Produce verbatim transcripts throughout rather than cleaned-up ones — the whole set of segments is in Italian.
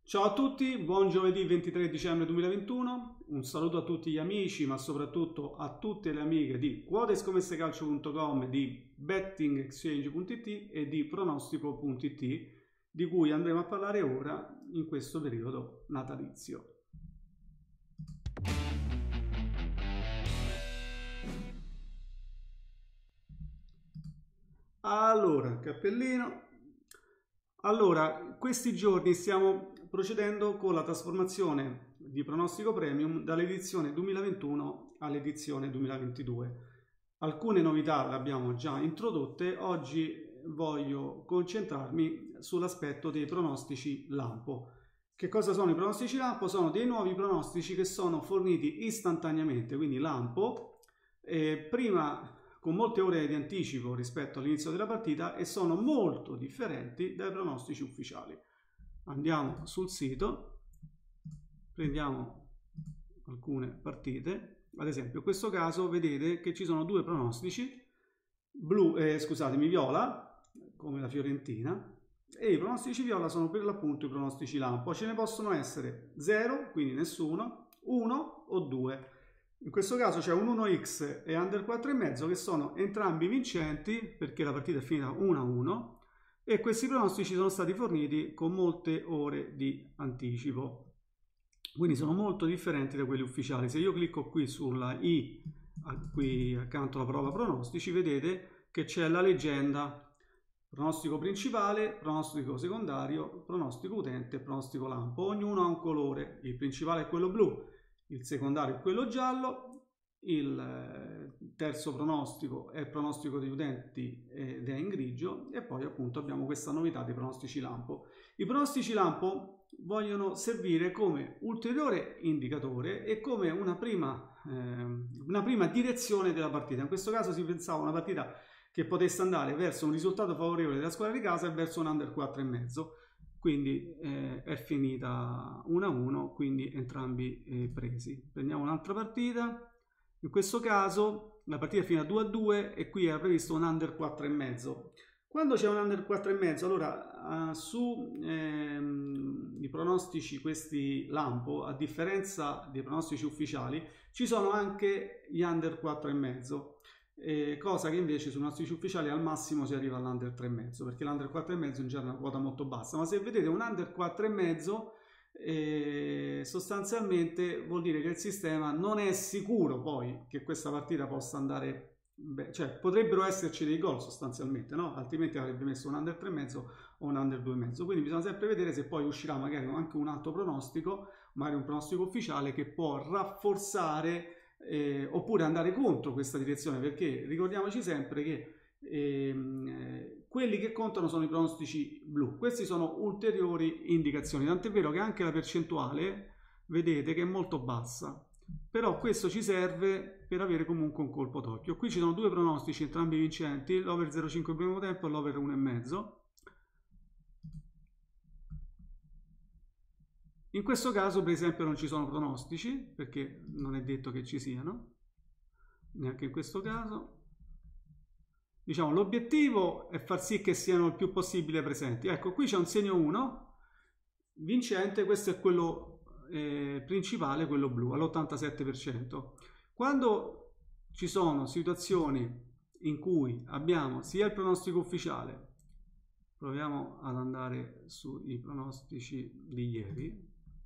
Ciao a tutti, buon giovedì ventitré dicembre duemilaventuno, un saluto a tutti gli amici ma soprattutto a tutte le amiche di quote scommesse calcio punto com, di betting exchange punto it e di pronostico punto it, di cui andremo a parlare ora in questo periodo natalizio. Allora, cappellino. Allora, questi giorni stiamo procedendo con la trasformazione di Pronostico Premium dall'edizione duemilaventuno all'edizione duemilaventidue. Alcune novità le abbiamo già introdotte, oggi voglio concentrarmi sull'aspetto dei pronostici lampo. Che cosa sono i pronostici lampo? Sono dei nuovi pronostici che sono forniti istantaneamente, quindi lampo, eh, prima con molte ore di anticipo rispetto all'inizio della partita e sono molto differenti dai pronostici ufficiali. Andiamo sul sito, prendiamo alcune partite, ad esempio in questo caso vedete che ci sono due pronostici, blu, eh, scusatemi, viola, come la Fiorentina, e i pronostici viola sono per l'appunto i pronostici lampo. Ce ne possono essere zero, quindi nessuno, uno o due. In questo caso c'è un uno x e under quattro virgola cinque che sono entrambi vincenti perché la partita è finita uno a uno e questi pronostici sono stati forniti con molte ore di anticipo, quindi sono molto differenti da quelli ufficiali. Se io clicco qui sulla i, qui accanto alla parola pronostici, vedete che c'è la leggenda pronostico principale, pronostico secondario, pronostico utente e pronostico lampo. Ognuno ha un colore, il principale è quello blu, il secondario è quello giallo, il terzo pronostico è il pronostico degli utenti ed è in grigio, e poi appunto abbiamo questa novità dei pronostici lampo. I pronostici lampo vogliono servire come ulteriore indicatore e come una prima, eh, una prima direzione della partita. In questo caso si pensava a una partita che potesse andare verso un risultato favorevole della squadra di casa e verso un under quattro virgola cinque. Quindi eh, è finita uno a uno, quindi entrambi eh, presi. Prendiamo un'altra partita, in questo caso la partita è finita due a due e qui era previsto un under quattro virgola cinque. Quando c'è un under quattro virgola cinque, allora uh, su ehm, i pronostici questi lampo, a differenza dei pronostici ufficiali, ci sono anche gli under quattro virgola cinque. Eh, cosa che invece sui pronostici ufficiali al massimo si arriva all'under tre virgola cinque, perché l'under quattro virgola cinque in genere è una quota molto bassa, ma se vedete un under quattro virgola cinque eh, sostanzialmente vuol dire che il sistema non è sicuro poi che questa partita possa andare beh, cioè potrebbero esserci dei gol sostanzialmente, no? Altrimenti avrebbe messo un under tre virgola cinque o un under due virgola cinque, quindi bisogna sempre vedere se poi uscirà magari anche un altro pronostico, magari un pronostico ufficiale che può rafforzare Eh, oppure andare contro questa direzione, perché ricordiamoci sempre che ehm, eh, quelli che contano sono i pronostici blu. Questi sono ulteriori indicazioni, tant'è vero che anche la percentuale vedete che è molto bassa, però questo ci serve per avere comunque un colpo d'occhio. Qui ci sono due pronostici entrambi vincenti, l'over zero virgola cinque primo tempo e l'over uno virgola cinque. In questo caso per esempio non ci sono pronostici, perché non è detto che ci siano, neanche in questo caso. Diciamo, l'obiettivo è far sì che siano il più possibile presenti. Ecco, qui c'è un segno uno, vincente, questo è quello eh, principale, quello blu, all'ottantasette per cento. Quando ci sono situazioni in cui abbiamo sia il pronostico ufficiale, proviamo ad andare sui pronostici di ieri,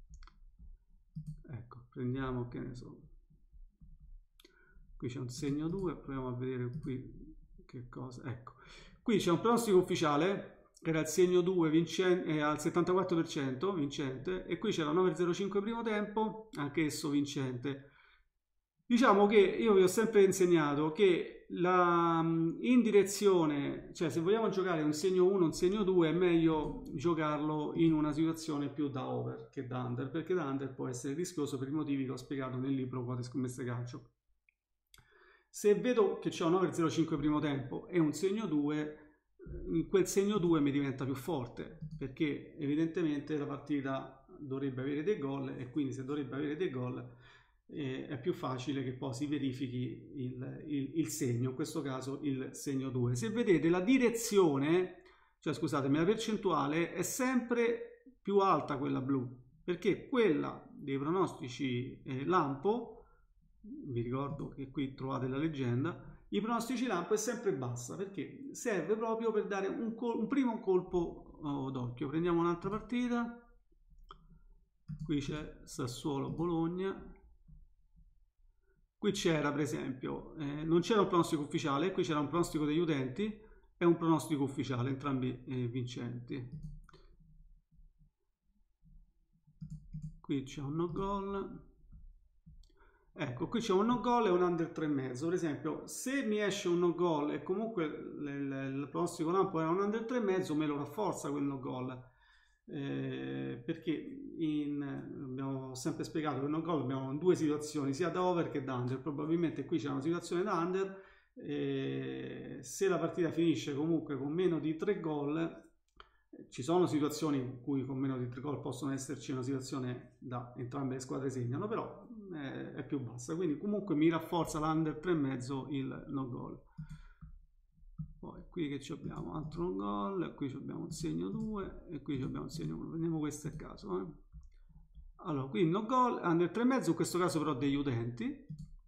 ecco, prendiamo, che ne so, qui c'è un segno due, proviamo a vedere qui che cosa, ecco, qui c'è un pronostico ufficiale che era il segno due vincente, eh, al settantaquattro per cento vincente, e qui c'era un over zero virgola cinque primo tempo, anche esso vincente. Diciamo che io vi ho sempre insegnato che la, in direzione, cioè se vogliamo giocare un segno uno, un segno due, è meglio giocarlo in una situazione più da over che da under, perché da under può essere rischioso per i motivi che ho spiegato nel libro Quote scommesse calcio. Se vedo che c'è un over zero virgola cinque primo tempo e un segno due, quel segno due mi diventa più forte, perché evidentemente la partita dovrebbe avere dei gol, e quindi se dovrebbe avere dei gol eh, è più facile che poi si verifichi il, il, il segno, in questo caso il segno due. Se vedete la direzione, cioè scusatemi, la percentuale è sempre più alta quella blu, perché quella dei pronostici eh, lampo, vi ricordo che qui trovate la leggenda, i pronostici lampo è sempre bassa, perché serve proprio per dare un, un primo colpo oh, d'occhio. Prendiamo un'altra partita, qui c'è Sassuolo-Bologna, qui c'era per esempio, eh, non c'era un pronostico ufficiale, qui c'era un pronostico degli utenti e un pronostico ufficiale, entrambi eh, vincenti. Qui c'è un no goal, ecco, qui c'è un no goal e un under tre virgola cinque. Per esempio, se mi esce un no goal e comunque il, il pronostico lampo era un under tre virgola cinque, me lo rafforza quel no goal. Eh, perché in, abbiamo sempre spiegato che no goal abbiamo due situazioni, sia da over che da under. Probabilmente qui c'è una situazione da under. Eh, se la partita finisce comunque con meno di tre gol, ci sono situazioni in cui con meno di tre gol possono esserci una situazione da entrambe le squadre segnano, però eh, è più bassa, quindi comunque mi rafforza l'under tre virgola cinque il no goal. Poi qui che abbiamo altro no goal, qui abbiamo un segno due e qui abbiamo un segno uno. Prendiamo questo a caso. Eh. Allora, qui no goal, under tre virgola cinque, in questo caso però degli utenti.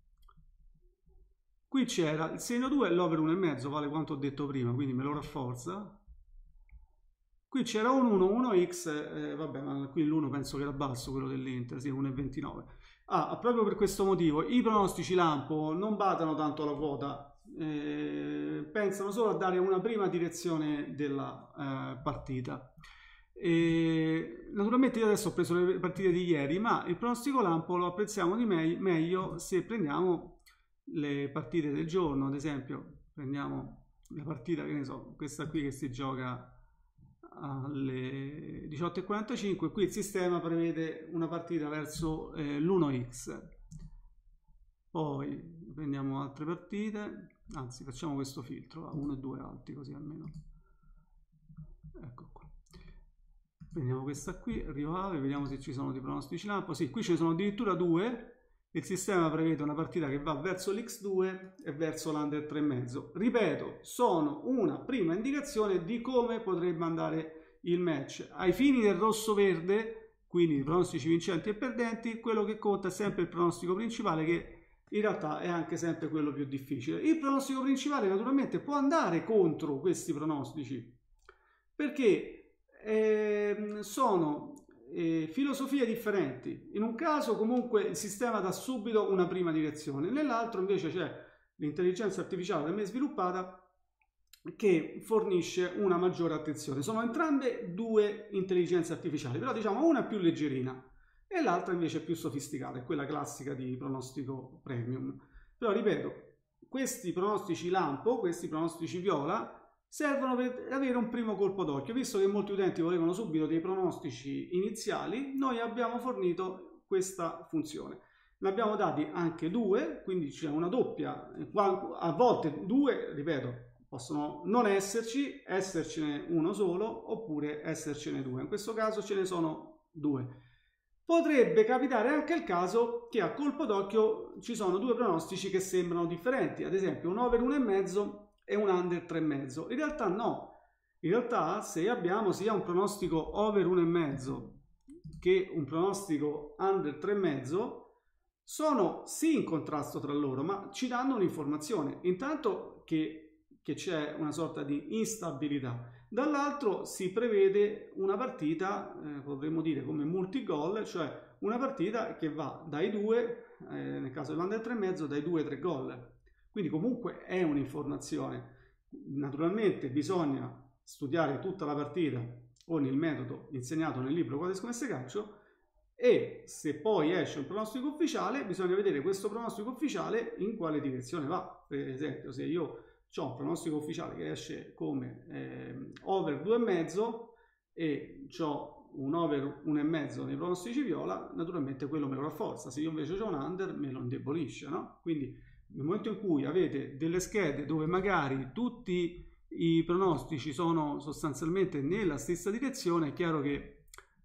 Qui c'era il segno due e l'over uno virgola cinque, vale quanto ho detto prima, quindi me lo rafforza. Qui c'era un uno, uno x, eh, vabbè, ma qui l'uno penso che era basso, quello dell'Inter, sì, uno virgola ventinove. Ah, proprio per questo motivo, i pronostici lampo non badano tanto alla quota, eh, pensano solo a dare una prima direzione della eh, partita. E, naturalmente io adesso ho preso le partite di ieri, ma il pronostico lampo lo apprezziamo di me meglio se prendiamo le partite del giorno. Ad esempio, prendiamo la partita, che ne so, questa qui che si gioca alle diciotto e quarantacinque. Qui il sistema prevede una partita verso eh, l'uno x. Poi prendiamo altre partite, anzi facciamo questo filtro, uno e due alti, così almeno. Ecco qua. Prendiamo questa qui, rivale, vediamo se ci sono dei pronostici lampo. Sì, qui ce ne sono addirittura due. Il sistema prevede una partita che va verso l'X due e verso l'Under tre virgola cinque. Ripeto, sono una prima indicazione di come potrebbe andare il match. Ai fini del rosso-verde, quindi i pronostici vincenti e perdenti, quello che conta è sempre il pronostico principale, che in realtà è anche sempre quello più difficile. Il pronostico principale naturalmente può andare contro questi pronostici, perché eh, sono... E filosofie differenti. In un caso comunque il sistema dà subito una prima direzione, nell'altro invece c'è l'intelligenza artificiale da me sviluppata che fornisce una maggiore attenzione. Sono entrambe due intelligenze artificiali, però diciamo una è più leggerina e l'altra invece è più sofisticata, è quella classica di pronostico premium. Però ripeto, questi pronostici lampo, questi pronostici viola, servono per avere un primo colpo d'occhio. Visto che molti utenti volevano subito dei pronostici iniziali, noi abbiamo fornito questa funzione. Ne abbiamo dati anche due, quindi c'è una doppia, a volte due, ripeto, possono non esserci, essercene uno solo oppure essercene due. In questo caso ce ne sono due. Potrebbe capitare anche il caso che a colpo d'occhio ci sono due pronostici che sembrano differenti, ad esempio un over uno virgola cinque e un under tre virgola cinque. In realtà no, in realtà se abbiamo sia un pronostico over uno virgola cinque che un pronostico under tre virgola cinque, sono sì in contrasto tra loro, ma ci danno un'informazione. Intanto che, che c'è una sorta di instabilità, dall'altro si prevede una partita, eh, potremmo dire come multi-goal, cioè una partita che va dai due, eh, nel caso dell'under tre virgola cinque, dai due ai tre gol. Quindi comunque è un'informazione. Naturalmente bisogna studiare tutta la partita con il metodo insegnato nel libro Quote Scommesse Calcio, e se poi esce un pronostico ufficiale bisogna vedere questo pronostico ufficiale in quale direzione va. Per esempio, se io ho un pronostico ufficiale che esce come eh, over due virgola cinque e ho un over uno virgola cinque nei pronostici viola, naturalmente quello me lo rafforza. Se io invece ho un under me lo indebolisce, no? Quindi nel momento in cui avete delle schede dove magari tutti i pronostici sono sostanzialmente nella stessa direzione, è chiaro che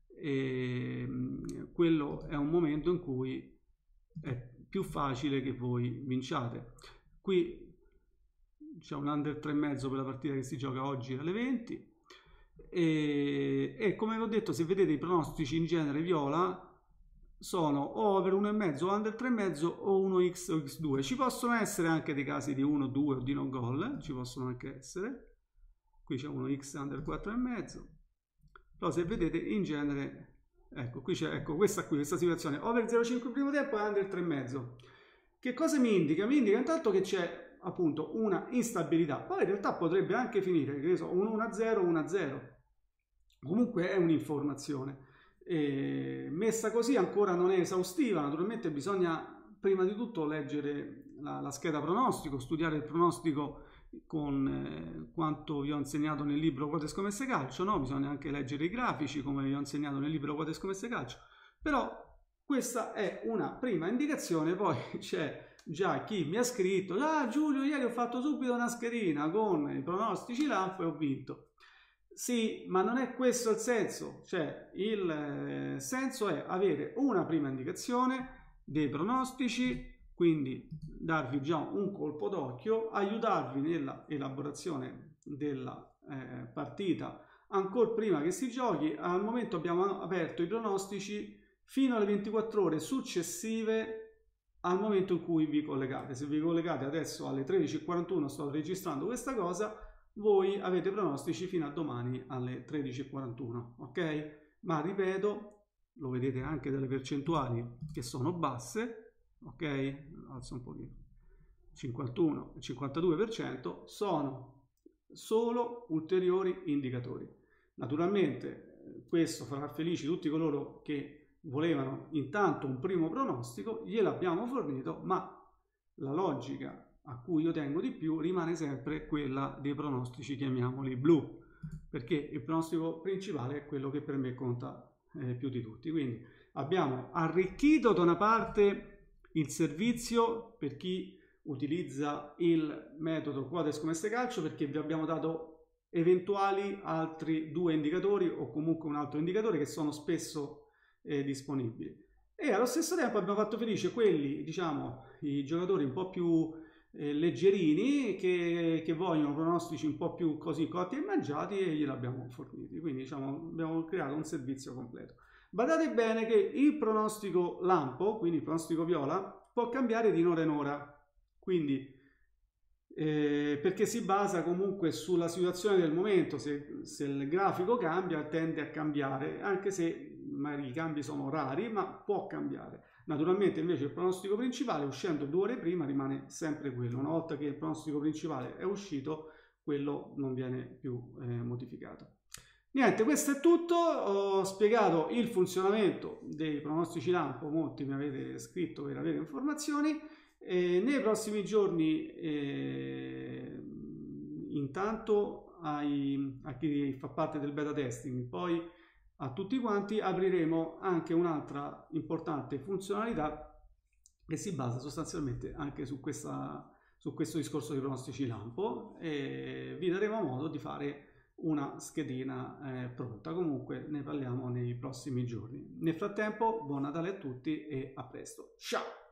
eh, quello è un momento in cui è più facile che voi vinciate. Qui c'è un under tre virgola cinque per la partita che si gioca oggi alle venti. e, e come vi ho detto, se vedete i pronostici in genere viola sono o over uno virgola cinque o under tre virgola cinque o uno x o x due. Ci possono essere anche dei casi di uno, due o di no goal, ci possono anche essere. Qui c'è uno x under quattro virgola cinque. Però se vedete in genere, ecco, qui c'è, ecco, questa qui, questa situazione, over zero virgola cinque primo tempo e under tre virgola cinque. Che cosa mi indica? Mi indica intanto che c'è appunto una instabilità, poi in realtà potrebbe anche finire, che ne so, un uno a zero, uno a zero. Comunque è un'informazione. E messa così ancora non è esaustiva, naturalmente bisogna prima di tutto leggere la, la scheda pronostico, studiare il pronostico con eh, quanto vi ho insegnato nel libro Quote Scommesse Calcio, no? Bisogna anche leggere i grafici come vi ho insegnato nel libro Quote Scommesse Calcio, però questa è una prima indicazione. Poi c'è già chi mi ha scritto: ah Giulio, ieri ho fatto subito una schedina con i pronostici lampo e ho vinto. Sì, ma non è questo il senso, cioè il eh, senso è avere una prima indicazione dei pronostici, quindi darvi già un colpo d'occhio, aiutarvi nella elaborazione della eh, partita ancora prima che si giochi. Al momento abbiamo aperto i pronostici fino alle ventiquattro ore successive al momento in cui vi collegate. Se vi collegate adesso alle tredici e quarantuno, sto registrando questa cosa, voi avete pronostici fino a domani alle tredici e quarantuno, ok? Ma ripeto, lo vedete anche dalle percentuali che sono basse, ok? Alzo un pochino, cinquantuno e cinquantadue per cento sono solo ulteriori indicatori. Naturalmente questo farà felici tutti coloro che volevano intanto un primo pronostico, gliel'abbiamo fornito, ma la logica a cui io tengo di più rimane sempre quella dei pronostici, chiamiamoli blu, perché il pronostico principale è quello che per me conta eh, più di tutti. Quindi abbiamo arricchito da una parte il servizio per chi utilizza il metodo Quote Scommesse Calcio, perché vi abbiamo dato eventuali altri due indicatori o comunque un altro indicatore che sono spesso eh, disponibili, e allo stesso tempo abbiamo fatto felice quelli, diciamo, i giocatori un po' più eh, leggerini che, che vogliono pronostici un po' più così cotti e mangiati, e gliel'abbiamo forniti. Quindi diciamo abbiamo creato un servizio completo. Badate bene che il pronostico lampo, quindi il pronostico viola, può cambiare di ora in ora, quindi eh, perché si basa comunque sulla situazione del momento. Se, se il grafico cambia tende a cambiare, anche se magari i cambi sono rari, ma può cambiare. Naturalmente invece il pronostico principale, uscendo due ore prima, rimane sempre quello. Una volta che il pronostico principale è uscito, quello non viene più eh, modificato. Niente, questo è tutto. Ho spiegato il funzionamento dei pronostici lampo, molti mi avete scritto per avere informazioni. E nei prossimi giorni, eh, intanto ai, a chi fa parte del beta testing, poi a tutti quanti, apriremo anche un'altra importante funzionalità che si basa sostanzialmente anche su, questa, su questo discorso di pronostici lampo, e vi daremo modo di fare una schedina eh, pronta. Comunque ne parliamo nei prossimi giorni. Nel frattempo, buon Natale a tutti e a presto. Ciao!